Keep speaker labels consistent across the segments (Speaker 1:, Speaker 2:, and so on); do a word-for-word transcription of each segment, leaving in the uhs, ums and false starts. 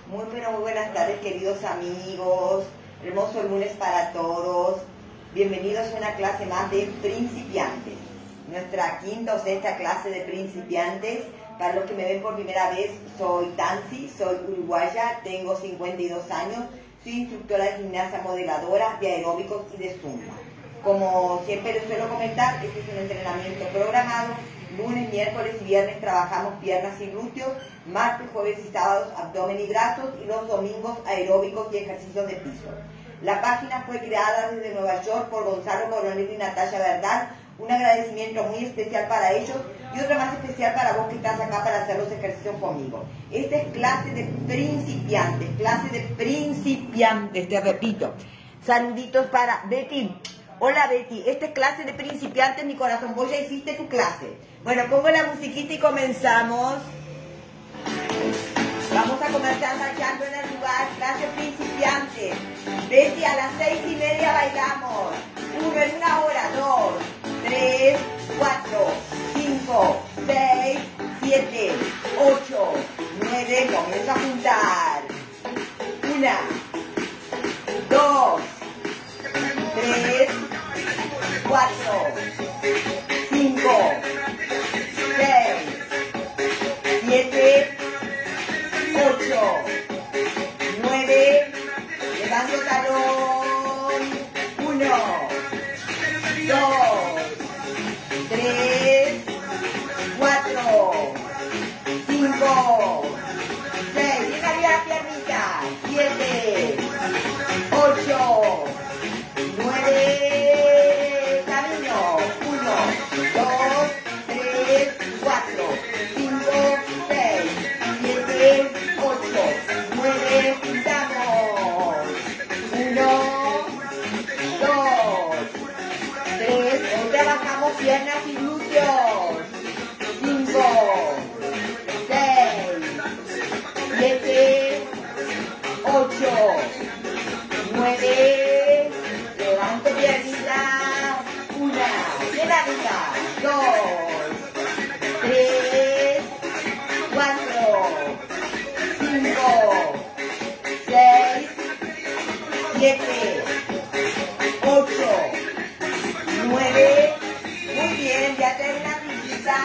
Speaker 1: Muy, pero muy buenas tardes, queridos amigos. Hermoso lunes para todos. Bienvenidos a una clase más de principiantes. Nuestra quinta o sexta clase de principiantes. Para los que me ven por primera vez, soy Tansi, soy uruguaya, tengo cincuenta y dos años, soy instructora de gimnasia modeladora, de aeróbicos y de zumba. Como siempre les suelo comentar, este es un entrenamiento programado. Lunes, miércoles y viernes trabajamos piernas y glúteos, martes, jueves y sábados abdomen y brazos, y los domingos aeróbicos y ejercicios de piso. La página fue creada desde Nueva York por Gonzalo Coronel y Natalia Verdal. Un agradecimiento muy especial para ellos y otro más especial para vos que estás acá para hacer los ejercicios conmigo. Esta es clase de principiantes, clase de principiantes, te repito. Saluditos para Betty. Hola Betty, esta es clase de principiantes, mi corazón, vos ya hiciste tu clase. Bueno, pongo la musiquita y comenzamos. Vamos a comenzar marchando en el lugar, clase principiantes. Betty, a las seis y media bailamos. Uno en una hora, dos, tres, cuatro, cinco, seis, siete, ocho, nueve, comienzo a juntar. Una, dos, tres, cuatro, cinco, seis, siete, ocho, nueve, levanto talón, uno, dos, tres, cuatro, cinco, seis, bien arriba la piernita, siete, ocho, nueve, camino, uno, dos, tres, cuatro, cinco, seis, siete, ocho, nueve, damos, uno, dos, tres, hoy trabajamos piernas y glúteos, cinco, seis, siete, ocho, nueve, levanto piernita, una, bien arriba, dos, tres, cuatro, cinco, seis, siete, ocho, nueve, muy bien, ya tengo una visita.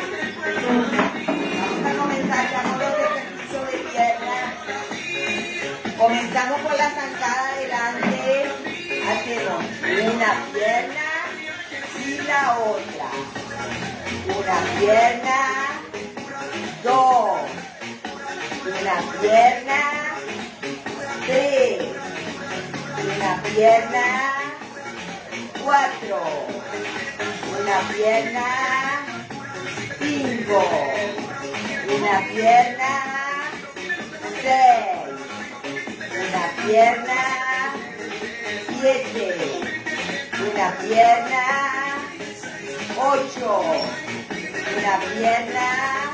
Speaker 1: Vamos a comenzar ya con los ejercicios de pierna. Comenzamos con la zancada adelante, hacemos una pierna y la otra, una pierna, dos, una pierna, tres, una pierna, cuatro, una pierna, cinco, una pierna, seis, una pierna, siete, una pierna, ocho, una pierna,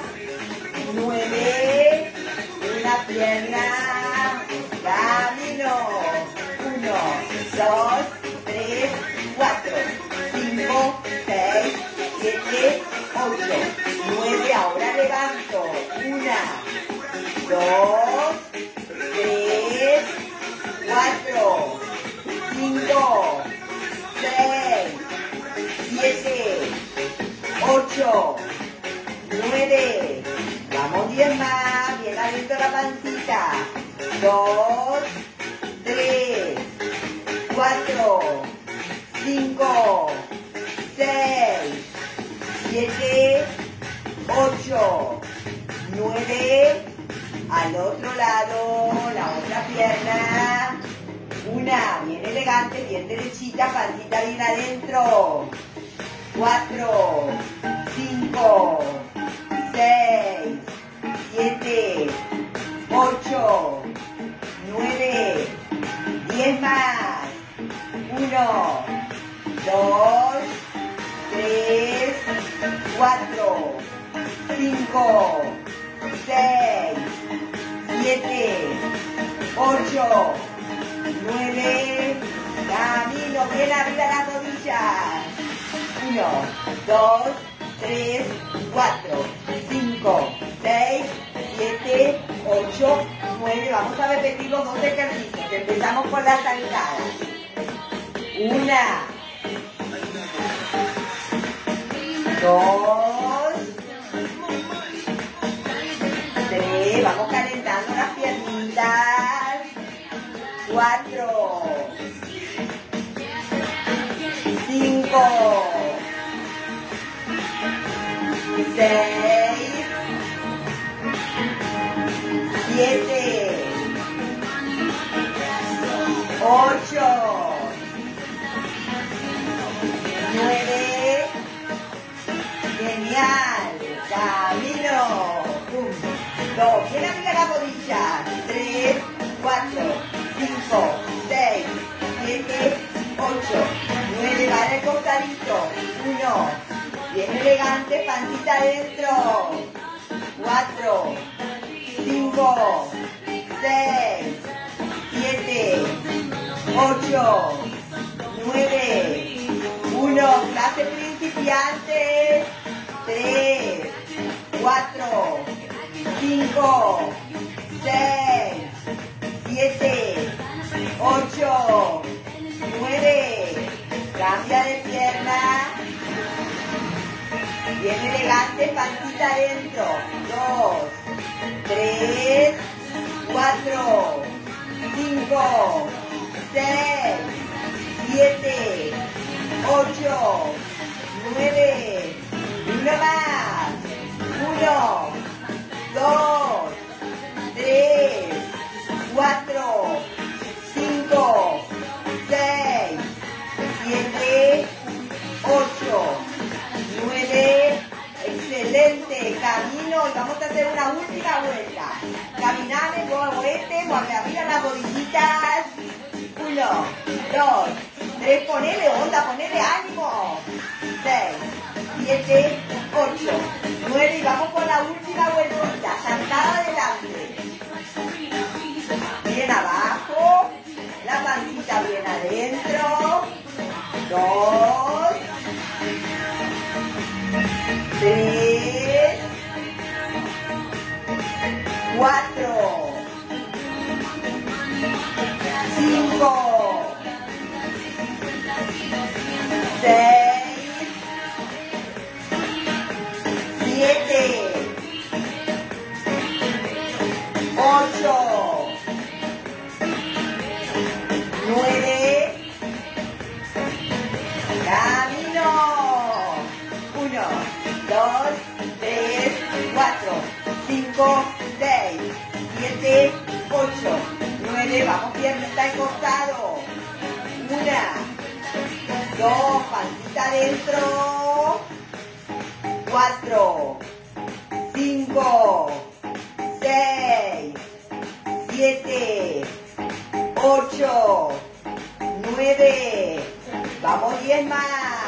Speaker 1: nueve, una pierna, camino, uno, dos, tres, cuatro, cinco, seis, siete, ocho, nueve, ahora levanto, una, dos, tres, cuatro, cinco, seis, siete, ocho, nueve, vamos diez más, bien abierto la pancita, dos, tres, cuatro, cinco, seis, siete, ocho, nueve, al otro lado, la otra pierna, una, bien elegante, bien derechita, pancita bien adentro, cuatro, cinco, seis, siete, ocho, nueve, diez más, uno, dos, tres, cuatro, cinco, seis, siete, ocho, nueve, camino, bien arriba las rodillas, uno, dos, tres, cuatro, cinco, seis, siete, ocho, nueve. Vamos a repetir los dos ejercicios. Empezamos por la zancada. Una. Dos. Tres. Vamos calentando las piernitas. Cuatro. Cinco. Seis. Siete. Ocho. Nueve. Genial. Camino. Un, dos. Bien amiga la rodilla. Tres, cuatro, cinco, seis, siete, ocho, nueve. Va de costadito. Uno. Bien elegante. Pancita adentro. Cuatro. Cinco. Seis. Siete. Ocho. Nueve. Uno. Clase principiantes. Tres. Cuatro. Cinco. Seis. Siete. Ocho. Nueve. Cambia de pierna. Bien elegante, pancita adentro. Dos. Tres. Cuatro. Cinco. Seis. Siete. Ocho. Nueve. Uno más. Uno. Dos. Tres. Cuatro. Cinco. Seis. Siete. Ocho. Nueve. Excelente. Camino y vamos a hacer una última vuelta. Caminar en vuelta, mueve arriba las rodillitas. Uno, dos, tres. Ponele onda, ponele ánimo. Seis, siete, ocho, nueve. Y vamos por la última vueltita. Saltada adelante. Bien abajo. La pancita bien adentro. Dos. Tres, cuatro, cinco, seis, siete, ocho, nueve. Camino. Uno, dos, tres, cuatro, cinco, seis, siete, ocho, nueve. Vamos, pierna está al costado. Una, dos, pancita adentro. Cuatro, cinco, seis, siete, ocho, nueve. Vamos, diez más.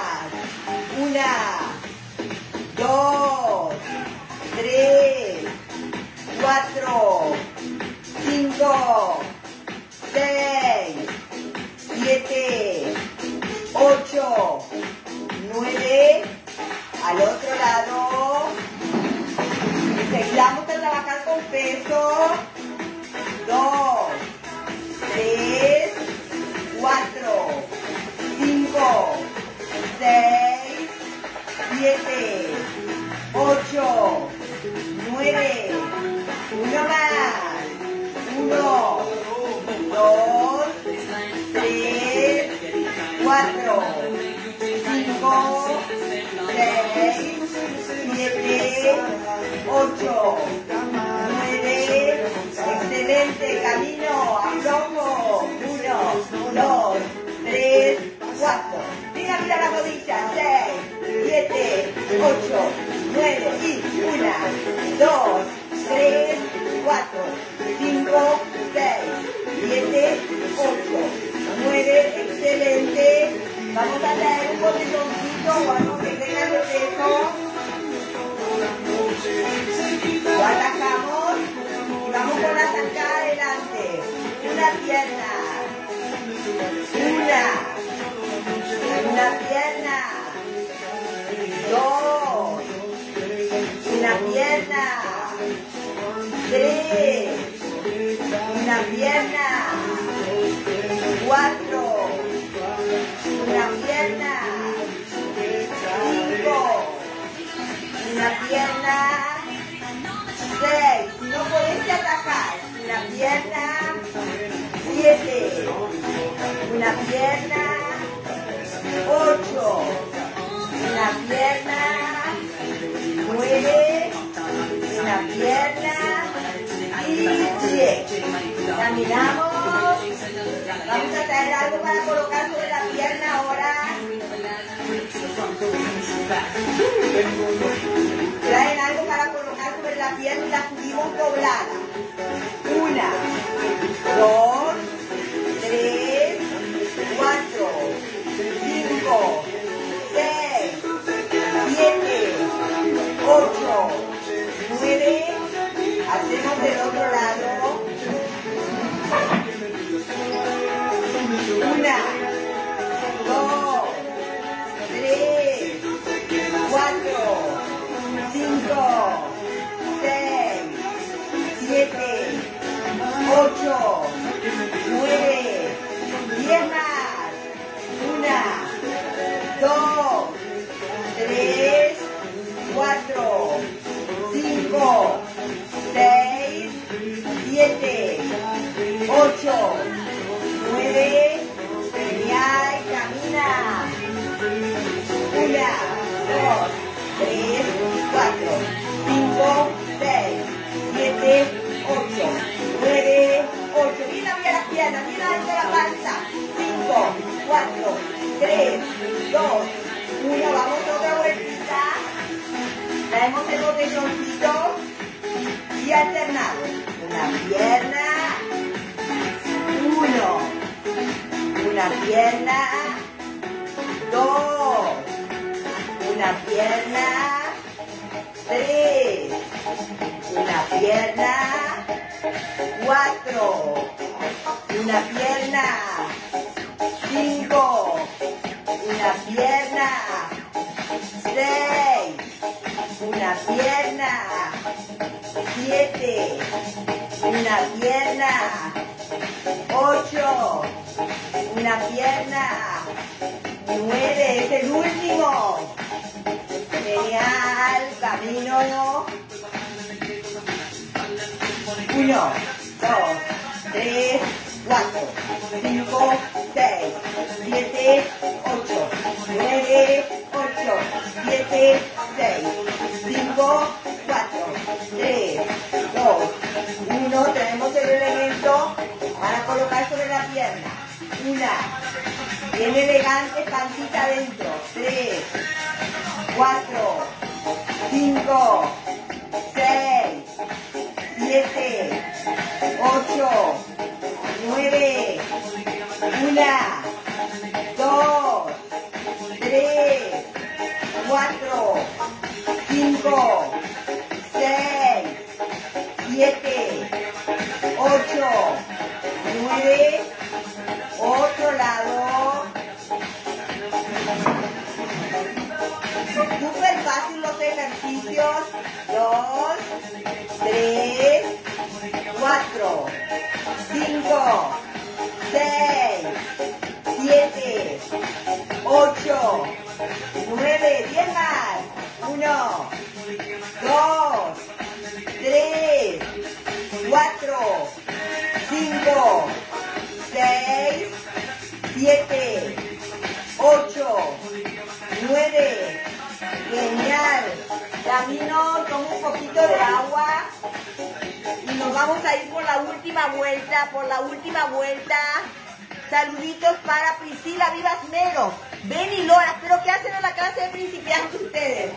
Speaker 1: Una, dos, tres, cuatro, cinco, seis, siete, ocho, nueve. Al otro lado. Enseguida vamos a trabajar con peso. Dos, tres, cuatro, cinco, seis, siete, ocho, nueve. Uno más. Uno, dos, tres, cuatro, cinco, seis, siete, ocho, nueve. Excelente. Camino. Aflojo. Uno, dos, tres, cuatro. Mira, mira la rodilla. Seis, siete, ocho, nueve. Y una, dos, tres, cuatro, cinco, seis, siete, ocho, nueve. Excelente. Vamos a traer un botelloncito o algo que tenga de peso. Lo atacamos y vamos con la zancada adelante. Una pierna. Una. Una pierna. Dos. Una pierna. Tres. pierna, cuatro, una pierna, cinco, una pierna, seis, si no podés atacar, una pierna, siete, una pierna, ocho, una pierna, nueve, una pierna y diez. Caminamos. Vamos a traer algo para colocar sobre la pierna ahora. Traen algo para colocar sobre la pierna y la subimos doblada. Una, dos, tres, cuatro, cinco, seis, siete, ocho, nueve. Hacemos del otro lado. Una, dos, tres, cuatro, cinco, seis, siete, ocho, nueve, diez más. Una, dos, tres, cuatro, cinco, seis, siete, ocho, nueve, genial, camina. Una, dos, tres, cuatro, cinco, seis, siete, ocho, nueve, ocho. Bien abrir las piernas, bien alto la panza. cinco, cuatro, tres, dos, uno. Vamos otra vueltita. Traemos el botelloncito y alternamos. Una pierna, uno, una pierna, dos, una pierna, tres, una pierna, cuatro, una pierna, cinco, una pierna, seis, una pierna, siete, una pierna, ocho, una pierna, nueve, es el último. Genial, camino. Uno, dos, tres, cuatro, cinco, seis, siete, ocho, nueve, ocho, siete, seis, cinco, cuatro, tres, dos, uno. Tenemos el elemento para colocar sobre la pierna. Una, bien elegante, pancita adentro. Tres, cuatro, cinco, seis, siete, ocho, nueve, una, dos, tres, cuatro, cinco, seis, siete, ocho, nueve, otro lado. Súper fácil los ejercicios. Dos, tres, cuatro, cinco, seis, siete, ocho, nueve, diez más. Uno, dos, tres, cuatro, cinco, seis, siete, ocho, nueve. Genial. Camino, tomo un poquito de agua y nos vamos a ir por la última vuelta, por la última vuelta. Saluditos para Priscila Vivas Mero, Beni Lora. ¿Pero qué hacen en la clase de principiantes ustedes?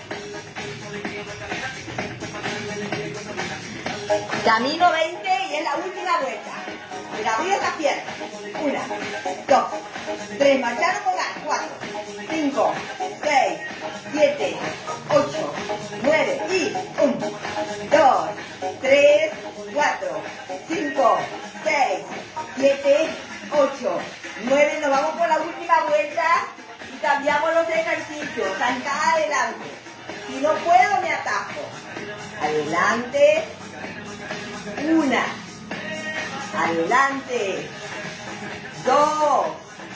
Speaker 1: Camino veinte y es la última vuelta. Mira, abrir esas piernas. Una, dos, tres, marcharon con ganas. Cuatro, cinco, seis, siete, ocho, nueve y uno, dos, tres, cuatro, cinco, seis, siete, ocho, nueve. Nos vamos por la última vuelta y cambiamos los ejercicios. Zancada adelante. Si no puedo, me atajo. Adelante. Una, adelante, dos,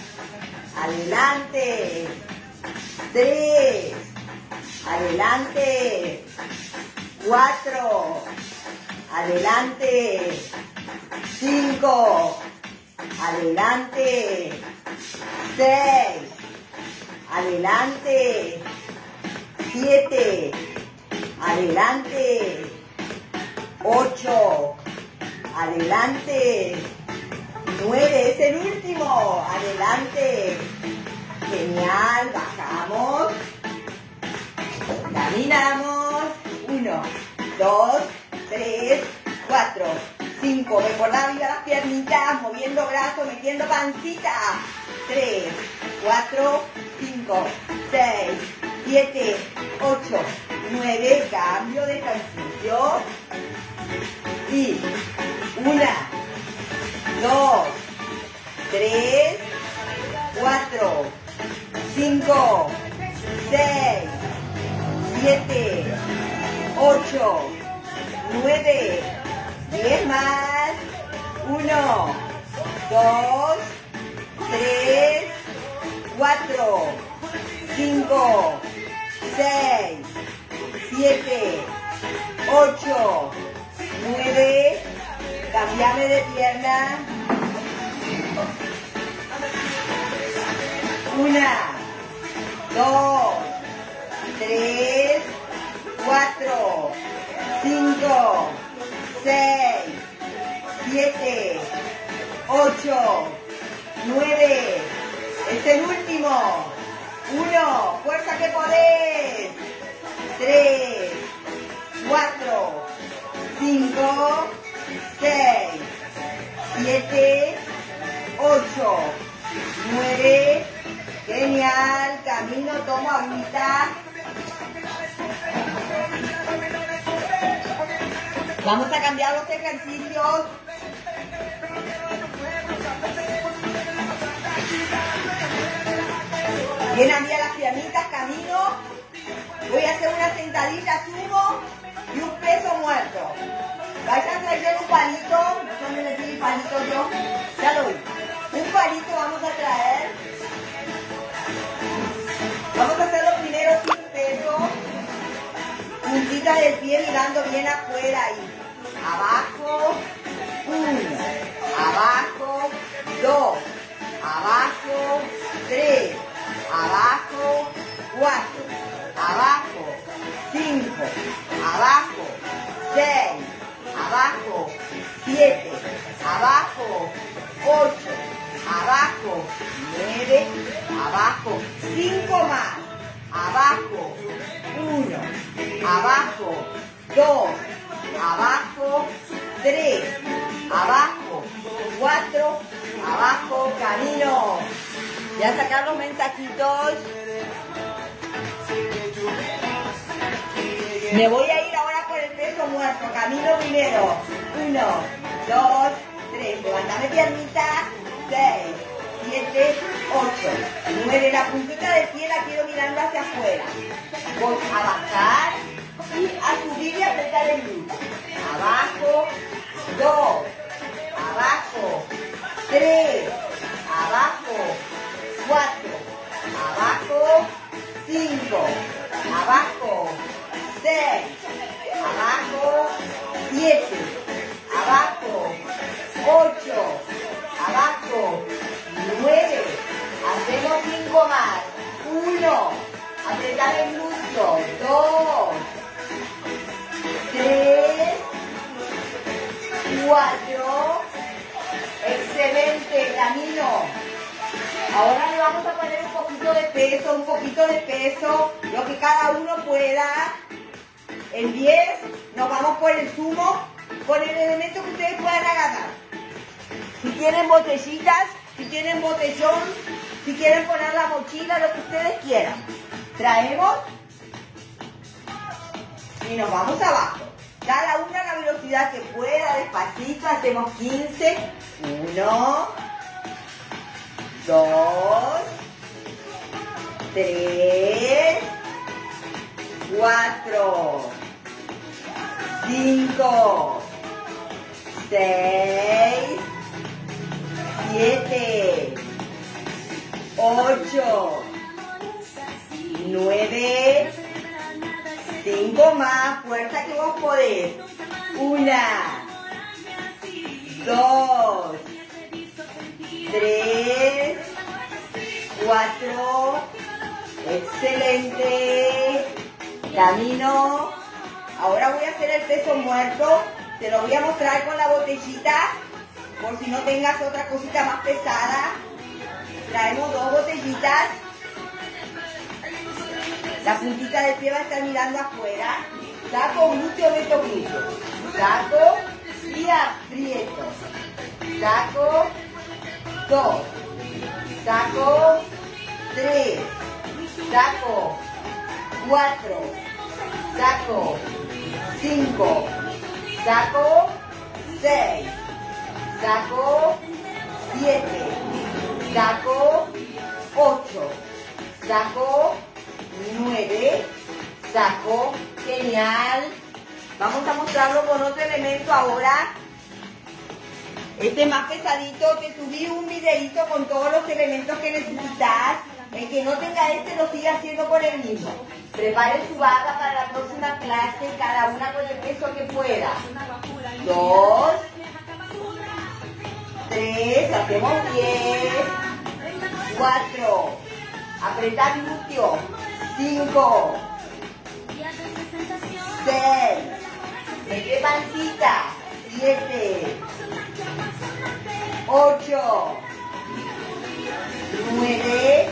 Speaker 1: adelante, tres, adelante, cuatro, adelante, cinco, adelante, seis, adelante, siete, adelante, ocho, adelante, nueve, es el último, adelante, genial, bajamos, caminamos, uno, dos, tres, cuatro, cinco, recordad arriba las piernitas, moviendo brazos, metiendo pancita, tres, cuatro, cinco, seis, siete, ocho, nueve, cambio de ejercicio, y una, dos, tres, cuatro, cinco, seis, siete, ocho, nueve, diez más, uno, dos, tres, cuatro, cinco, seis, siete, ocho, nueve, cambiame de pierna, una, dos, tres, cuatro, cinco, seis, siete, ocho, nueve, es el último, uno, fuerza que podés, tres, cuatro, cinco, seis, siete, ocho, nueve, genial, camino, tomo agüita. Vamos a cambiar los ejercicios. Llenan bien las piernitas, camino. Voy a hacer una sentadilla sumo y un peso muerto. Vayan a traer un palito. No sé dónde metí el palito yo. Ya lo vi. Un palito vamos a traer. Vamos a hacerlo primero sin peso. Puntita del pie mirando bien afuera ahí. Abajo, uno, abajo, dos, abajo, tres, abajo, cuatro, abajo, cinco, abajo, seis, abajo, siete, abajo, ocho, abajo, nueve, abajo, cinco más, abajo, uno, abajo, dos, abajo, tres, abajo, cuatro, abajo, camino. Ya sacar los mensajitos. Me voy a ir ahora por el peso muerto. Camino primero. Uno, dos, tres. Levantame piernita. Seis, siete, ocho, nueve. La puntita del pie la quiero mirando hacia afuera. Voy a bajar y a subir y apretar el glúteo. Abajo, dos, abajo, tres, abajo, cuatro, abajo, cinco, abajo, seis, abajo, siete, abajo, ocho, abajo, nueve, hacemos cinco más, uno, apretar el glúteo, dos, tres, cuatro, excelente, camino. Ahora le vamos a poner un poquito de peso, un poquito de peso, lo que cada uno pueda. En diez nos vamos por el sumo, con el elemento que ustedes puedan agarrar. Si tienen botellitas, si tienen botellón, si quieren poner la mochila, lo que ustedes quieran. Traemos y nos vamos abajo. Cada una a la velocidad que pueda, despacito, hacemos quince. uno, dos, tres, cuatro, cinco, seis, siete, ocho, nueve, cinco más, fuerza que vos podés. Una, dos, tres, cuatro, excelente. Camino. Ahora voy a hacer el peso muerto. Te lo voy a mostrar con la botellita, por si no tengas otra cosita más pesada. Traemos dos botellitas. La puntita del pie va a estar mirando afuera. Saco, glúteo, meto glúteo. Saco y aprieto. Saco, dos. Saco, tres. Saco, cuatro. Saco, cinco. Saco, seis. Saco, siete. Saco, ocho. Saco, nueve. Saco, genial. Vamos a mostrarlo con otro elemento ahora. Este es más pesadito. Te subí un videito con todos los elementos que necesitas. El que no tenga este lo sigue haciendo con el mismo. Preparen su barra para la próxima clase, cada una con el peso que pueda. Dos, tres, hacemos diez, cuatro, apretar glúteo, cinco, seis, mete pancita, siete, ocho, nueve,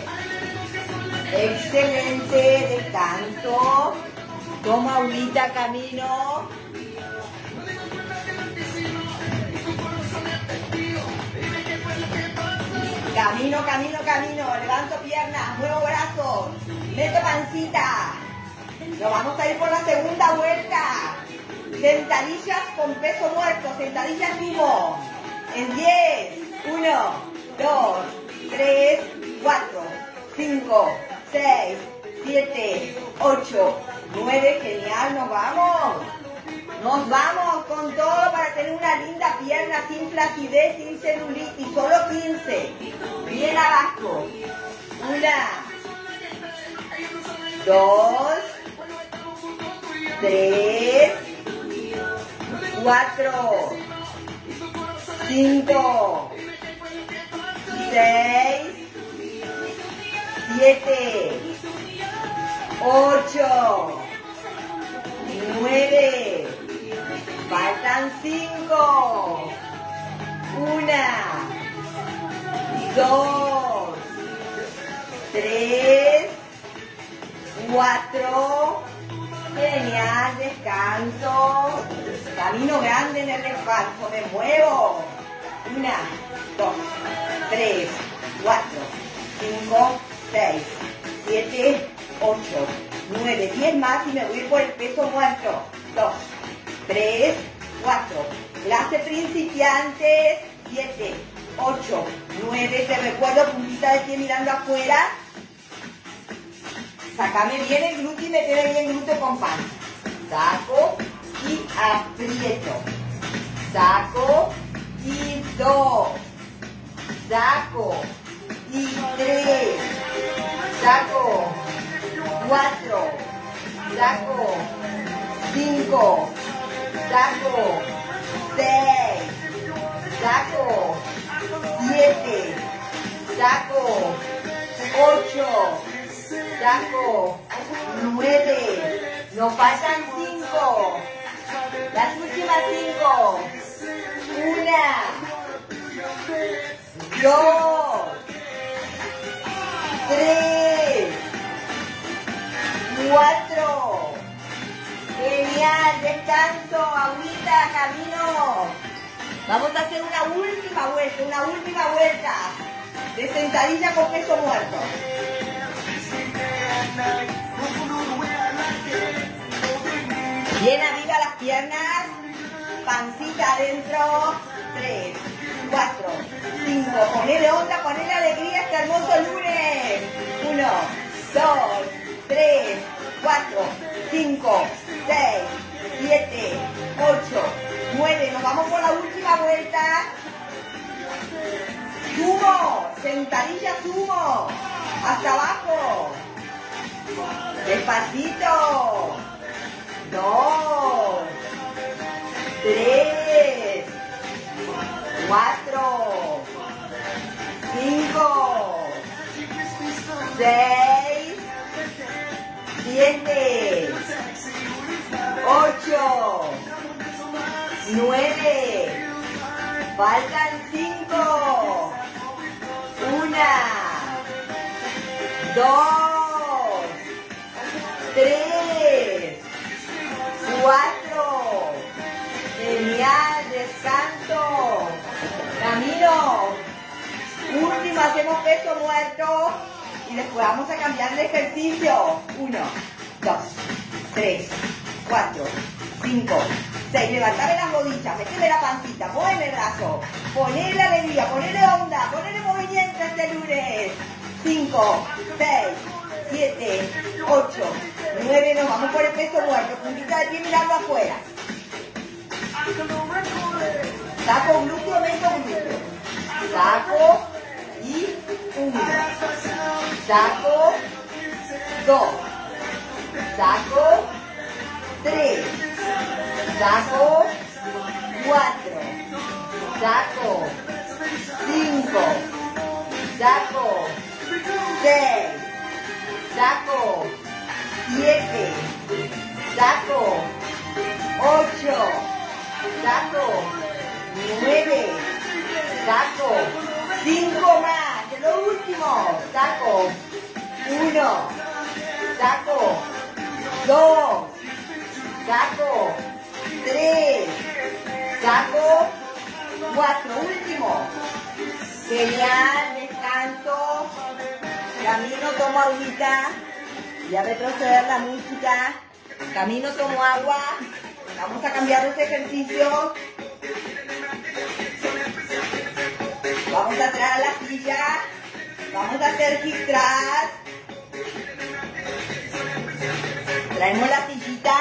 Speaker 1: excelente, descanso, toma agüita, camino. Camino, camino, camino, levanto piernas, muevo brazos, meto pancita. Nos vamos a ir por la segunda vuelta. Sentadillas con peso muerto, sentadillas sumo. En diez, uno, dos, tres, cuatro, cinco, seis, siete, ocho, nueve, genial, nos vamos. Nos vamos con todo para tener una linda pierna sin flacidez, sin celulitis, solo quince. Bien abajo. Una, dos, tres, cuatro, cinco, seis, siete, ocho, nueve, faltan cinco, una, dos, tres, cuatro, genial, descanso, camino grande en el descanso, me muevo, una, dos, tres, cuatro, cinco, seis, siete, ocho, nueve, diez más y me voy por el peso muerto, dos, tres, cuatro, clase principiantes, siete, ocho, nueve, te recuerdo, puntita de pie mirando afuera, sacame bien el glúteo y meteme bien el glúteo con panza, saco y aprieto, saco y dos, saco y tres, saco, cuatro, saco, cinco, saco, seis, saco, siete, saco, ocho, saco, nueve, nos faltan cinco, las últimas cinco, una, dos, tres, cuatro, genial, descanso, agüita, camino. Vamos a hacer una última vuelta, una última vuelta de sentadilla con peso muerto. Bien arriba las piernas, pancita adentro, tres, cuatro, cinco, ponele onda, ponele alegría este hermoso lunes. Uno, dos, tres, cuatro, cinco, seis, siete, ocho, nueve, nos vamos por la última vuelta. sentadilla sumo. Hasta abajo. Despacito. Dos. Tres. Cuatro. Cinco. Seis. Siete. Ocho. Nueve. Faltan cinco. Una. Dos. Tres. Cuatro. Genial. Descanso. Camino. Último, hacemos peso muerto. Y después vamos a cambiar de ejercicio. Uno, dos, tres, cuatro, cinco, seis. Levantame las rodillas, metele la pancita, mueve el brazo. Ponele alegría, ponele onda, ponele movimiento este lunes. Cinco, seis, siete, ocho, nueve. Nos vamos por el peso muerto. Puntita de pie mirando afuera. Saco glúteo, meto glúteo. Saco y uno. Saco dos. Saco tres. Saco cuatro. Saco cinco. Saco seis. Saco siete. Saco ocho. Saco nueve. Saco cinco más. De lo último. Saco uno. Saco dos. Saco tres. Saco cuatro. Último. Genial. Descanso. Camino, tomo agüita. Voy a retroceder la música. Camino, tomo agua. Vamos a cambiar los ejercicios. Vamos a traer a la silla. Vamos a hacer hip thrust. Traemos la sillita.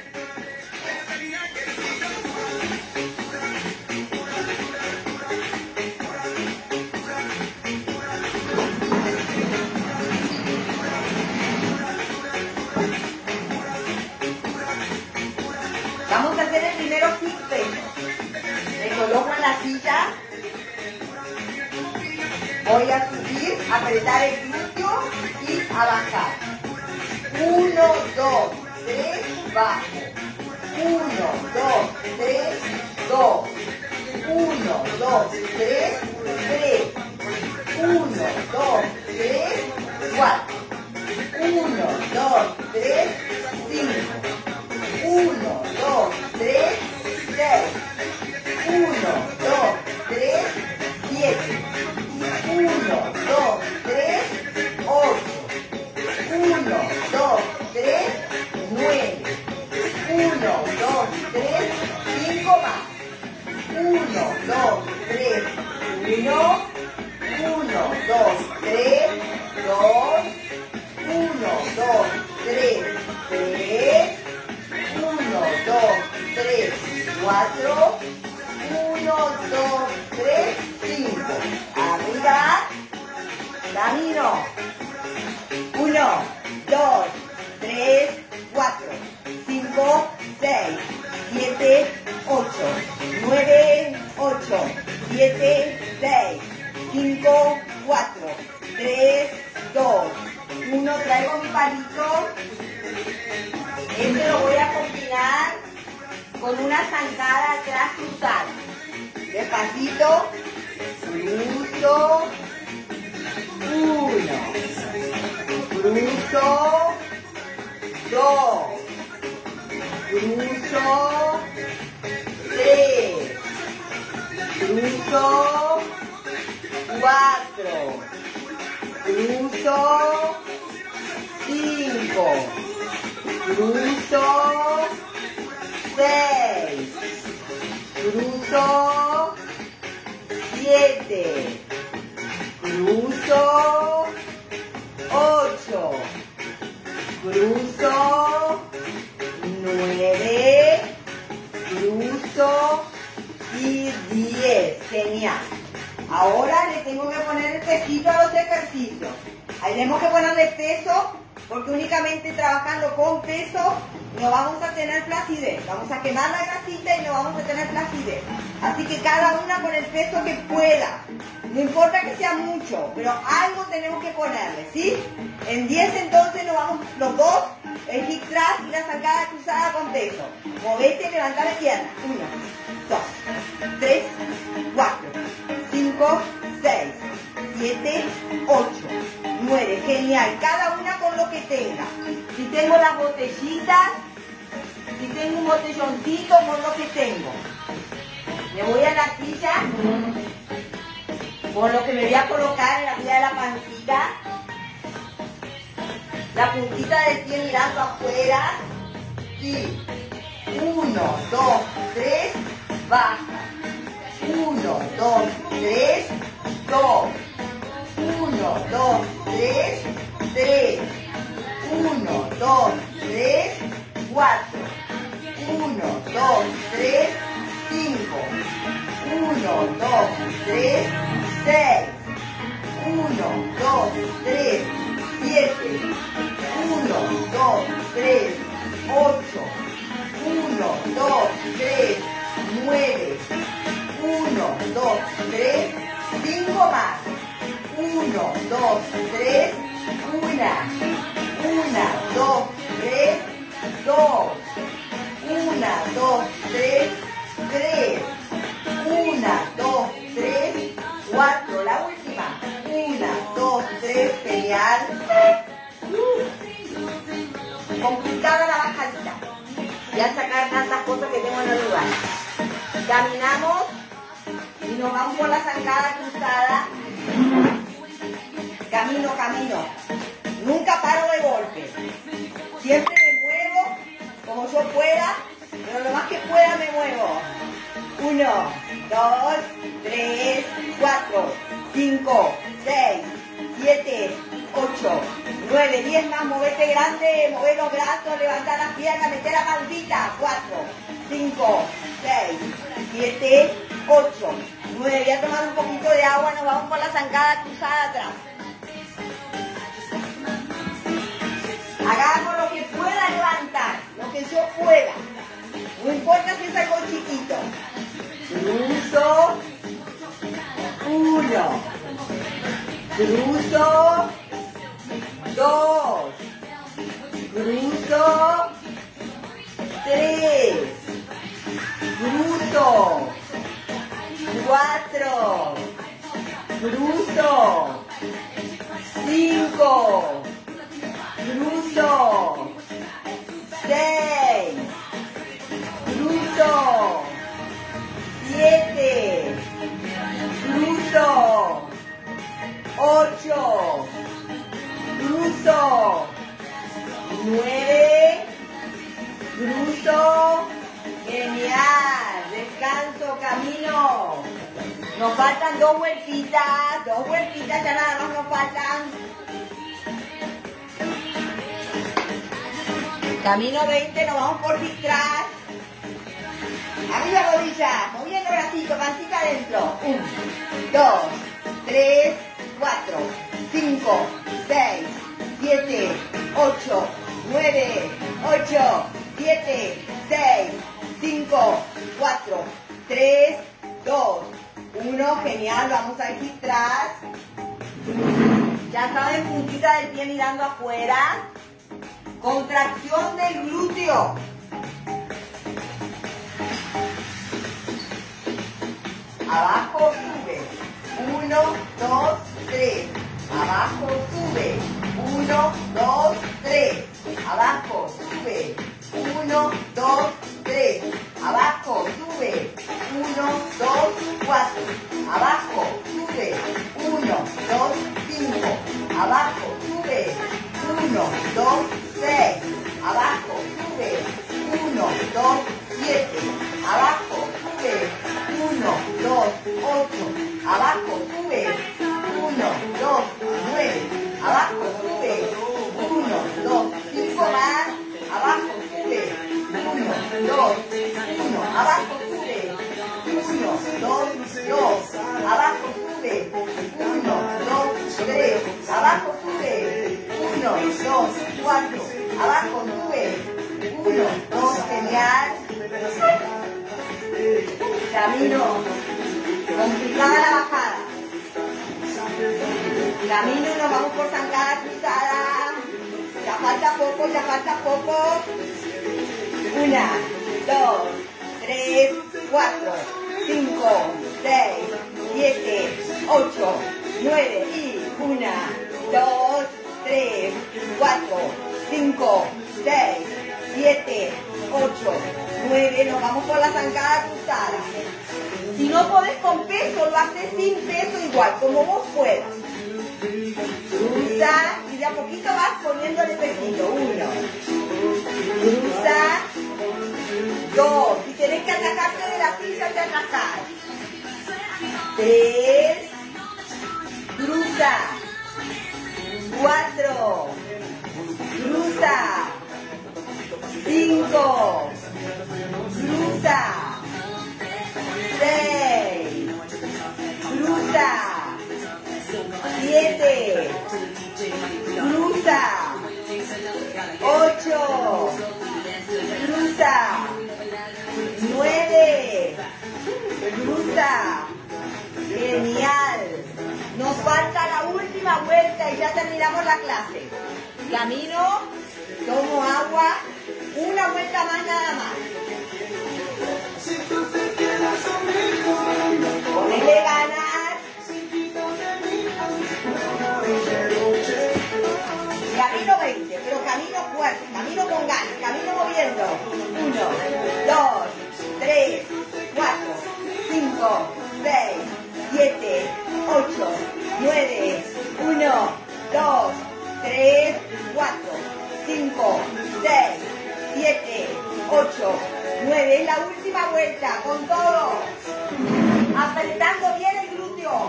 Speaker 1: Vamos a hacer el primero hip peso. Me coloco en la silla. Voy a subir, apretar el glúteo y a bajar. Uno, dos, tres, bajo. Uno, dos, tres, dos. Uno, dos, tres, tres. Uno, dos, tres, cuatro. Uno, dos, tres, cinco. Uno, dos, tres, seis. Uno, dos, tres, siete. Uno, dos, tres, ocho. Uno, dos, tres, nueve. Uno, dos, tres, cinco más. Uno, dos, tres, uno. Uno, dos, tres, dos. Uno, dos, tres, tres. Uno, dos, tres, cuatro. Uno, dos, tres, cinco. Arriba. Camino. Uno, dos, tres, cuatro, cinco, seis, siete, ocho, nueve, ocho, siete, seis, cinco, cuatro, tres, dos, uno. Traigo mi palito. Este lo voy a combinar con una zancada atrás cruzada. Despacito. Cruzo. Uno. Cruzo. Dos. Cruzo. Tres. Cruzo. Cuatro. Cruzo. Cinco. Cruzo. Seis. Cruzo. Siete. Cruzo. Ocho. Cruzo. Nueve. Cruzo. Y diez. Genial. Ahora le tengo que poner el pesito a los ejercicios. Ahí tenemos que ponerle peso, porque únicamente trabajando con peso no vamos a tener placidez. Vamos a quemar la grasita y no vamos a tener placidez. Así que cada una con el peso que pueda. No importa que sea mucho, pero algo tenemos que ponerle, ¿sí? En diez entonces nos vamos los dos, el hip thrust y la zancada cruzada con peso. Movete, levanta la pierna. uno, dos, tres, cuatro, cinco, seis, siete, ocho, nueve. Genial. Cada una con lo que tenga. Si tengo las botellitas, si tengo un botelloncito, con lo que tengo. Me voy a la silla, con lo que me voy a colocar en la vía de la pancita. La puntita del pie mirando afuera. Y uno, dos, tres, baja. uno, dos, tres, dos. uno, dos, tres, tres. uno, dos, tres, cuatro. uno, dos, tres, cinco. uno, dos, tres, seis. uno, dos, tres, siete. uno, dos, tres, ocho. uno, dos, tres, nueve. uno, dos, tres, cinco más. uno, dos, tres, una. una, dos, tres, dos. una, dos, tres, tres. una, dos, tres, cuatro. La última. una, dos, tres, genial. Complicada la bajadita. Voy a sacar tantas cosas que tengo en el lugar. Caminamos y nos vamos por la zancada cruzada. Camino, camino. Nunca paro de golpe. Siempre me muevo como yo pueda, pero lo más que pueda me muevo. Uno, dos, tres, cuatro, cinco, seis, siete, ocho, nueve, diez más. Movete grande, mover los brazos, levantar las piernas, meter la pancita. cuatro, cinco, seis, siete, ocho, nueve. Voy a tomar un poquito de agua, nos vamos por la zancada cruzada atrás. Hagamos lo que pueda levantar, lo que yo pueda. No importa si es algo chiquito. Cruzo. Uno. Cruzo. Dos. Cruzo. Tres. Cruzo. Cuatro. Cruzo. Cinco. Cruzo. Seis. Cruzo. Siete. Cruzo. Ocho. Cruzo. Nueve. Cruzo. Genial. Descanso, camino. Nos faltan dos vueltitas. Dos vueltitas, ya nada más nos faltan. Camino veinte, nos vamos por detrás. Arriba rodillas, moviendo bracito, pancita adentro. uno, dos, tres, cuatro, cinco, seis, siete, ocho, nueve, ocho, siete, seis, cinco, cuatro, tres, dos, uno. Genial, vamos a ir atrás. Ya saben, puntita del pie mirando afuera. Contracción del glúteo. Abajo sube. Uno, dos, tres. Abajo sube. Uno, dos, tres. Abajo sube. Uno, dos, tres. Abajo sube. Uno, dos, cuatro. Abajo sube. Uno, dos, cinco. Abajo sube. Uno, dos, seis. Abajo sube. Uno, dos, siete. Abajo sube. Uno, dos, ocho. Abajo sube. Uno, dos, nueve. Abajo sube. Uno, dos, cinco más. Abajo sube. Uno, dos, uno. Abajo sube. Uno, dos, dos. Abajo sube. Camino y nos vamos por zancada cruzada. Ya falta poco, ya falta poco. Una, dos, tres, cuatro, cinco, seis, siete, ocho, nueve y una, dos, tres, cuatro, cinco, seis, siete, ocho, nueve. Nos vamos por la zancada cruzada. Si no podés con peso, lo haces sin peso igual, como vos puedas. Cruza y de a poquito vas poniéndole pesito. Uno. Cruza. Dos. Si tenés que atajarte de la silla, te atajás. Tres. Cruza. Cuatro. Cruza. Cinco. Cruza. Seis. Cruza. Siete. Cruza. Ocho. Cruza. Nueve. Cruza. Genial. Nos falta la última vuelta y ya terminamos la clase. Camino, tomo agua, una vuelta más nada más. Ponele ganas. Camino veinte, pero camino fuerte, camino con ganas, camino moviendo. Uno, dos, tres, cuatro, cinco, seis, siete, ocho, nueve, uno, dos, tres, cuatro, cinco, seis, siete, ocho, nueve. Es la última vuelta, con todo. Apretando bien el glúteo.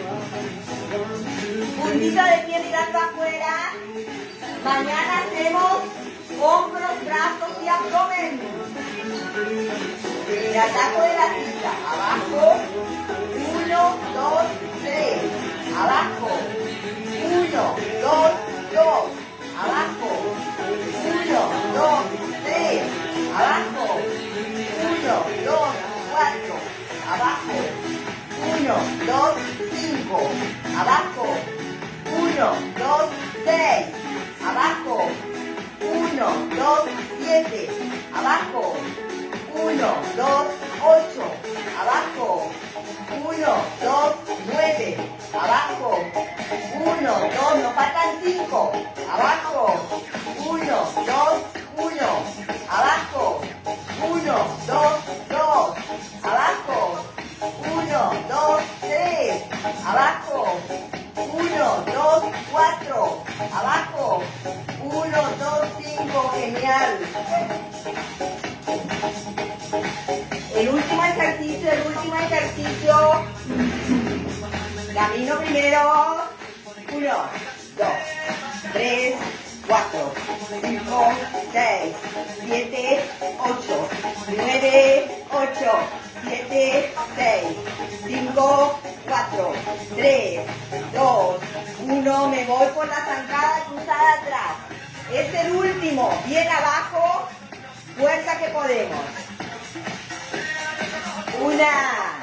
Speaker 1: Puntita de pie mirando afuera. Mañana hacemos hombros, brazos y abdomen. El atajo de la silla. Abajo. Uno, dos, tres. Abajo. Uno, dos, dos. Abajo. Uno, dos, tres. Abajo. Uno, dos, cuatro. Abajo. Uno, dos, cinco. Abajo. Uno, dos, seis. Abajo. Uno, dos, siete. Abajo. Uno, dos, ocho. Abajo. Uno, dos, nueve. Abajo. Uno, dos, nos faltan cinco. Abajo. Uno, dos, uno. Abajo. Uno, dos, dos. Abajo. Uno, dos, tres. Abajo. Uno, dos, cuatro. Abajo. Uno, dos, cinco. Genial. El último ejercicio, el último ejercicio. Camino primero. Uno, dos, tres, cuatro, cinco, seis, siete, ocho, nueve, ocho, siete, seis, cinco, cuatro, tres, dos, uno. Me voy por la zancada cruzada atrás. Es el último. Bien abajo. Fuerza que podemos. Una.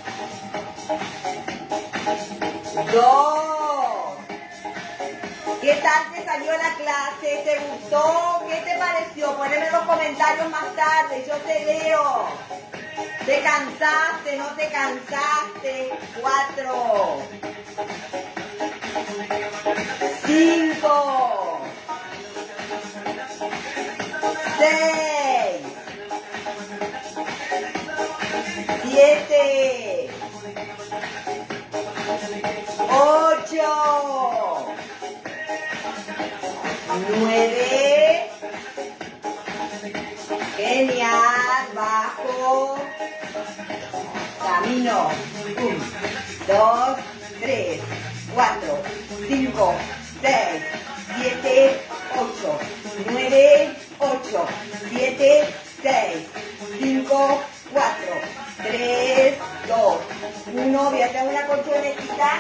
Speaker 1: Dos. ¿Qué tal te salió la clase? ¿Te gustó? ¿Qué te pareció? Poneme en los comentarios más tarde, yo te leo. ¿Te cansaste? ¿No te cansaste? Cuatro. Cinco. Seis. Siete. Ocho. Nueve. Genial. Bajo. Camino. Un, dos, tres, cuatro, cinco, seis, siete, ocho, nueve, ocho, siete, seis, cinco, cuatro, tres, dos, uno. Voy a hacer una colchonetita.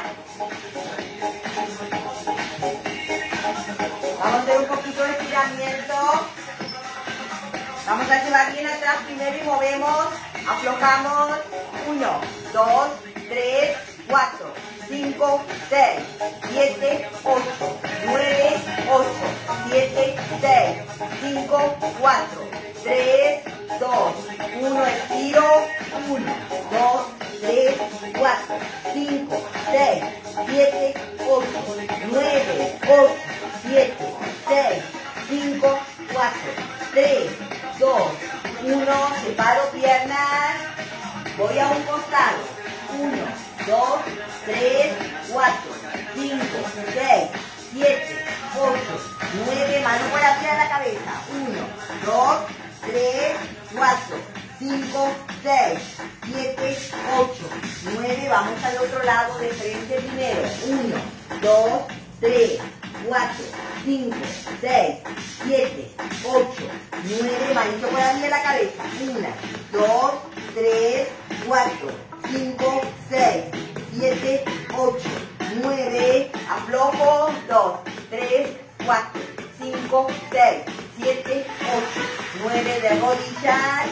Speaker 1: Vamos a hacer un poquito de estiramiento. Vamos a llevar bien atrás primero y movemos. Aflojamos. uno, dos, tres, cuatro, cinco, seis, siete, ocho, nueve, ocho, siete, seis, cinco, cuatro, tres, dos, uno, estiro, uno, dos, tres, cuatro, cinco, seis, siete, ocho, nueve, ocho, siete, seis, cinco, cuatro, tres, dos, uno, separo piernas, voy a un costado, uno, dos, tres, cuatro, cinco, seis, siete, ocho, nueve, mano por arriba de la cabeza, uno, dos, tres, cuatro, cinco, seis, siete, ocho, nueve, vamos al otro lado de frente primero, uno, dos, tres, cuatro, cinco, seis, siete, ocho, nueve, manito por arriba de la cabeza, uno, dos, tres, cuatro, cinco, seis, siete, ocho, nueve, aflojo, dos, tres, cuatro, cinco, seis, siete, ocho, nueve, de rodillas,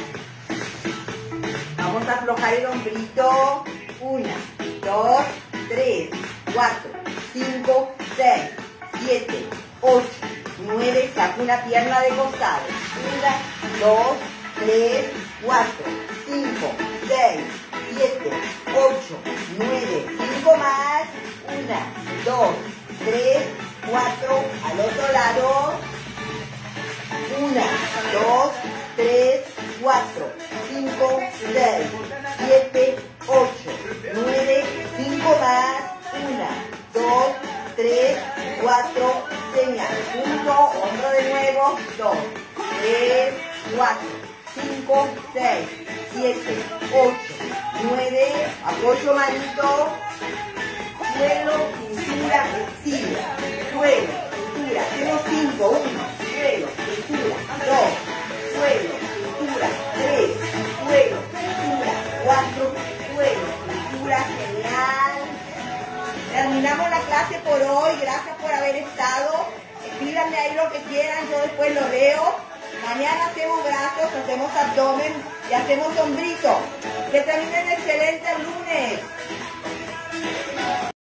Speaker 1: vamos a aflojar el hombrito, uno, dos, tres, cuatro, cinco, seis, siete, ocho, nueve, saco una pierna de costado, uno, dos, tres, cuatro, cinco, seis, siete, ocho, nueve, cinco más, uno, dos, tres, cuatro, al otro lado, uno, dos, tres, cuatro, cinco, seis, siete, ocho, nueve, cinco más, uno, dos, tres, cuatro, señal, punto, hombro de nuevo, dos, tres, cuatro, cinco, seis, siete, ocho, nueve, apoyo manito, suelo, cintura, estira, suelo, cintura, hacemos cinco, uno, suelo, cintura, dos, suelo, cintura, tres, suelo, cintura, cuatro, suelo, cintura, genial. Terminamos la clase por hoy, gracias por haber estado, escríbanme ahí lo que quieran, yo después lo leo. Mañana hacemos brazos, hacemos abdomen y hacemos hombrito. Que terminen excelente el lunes.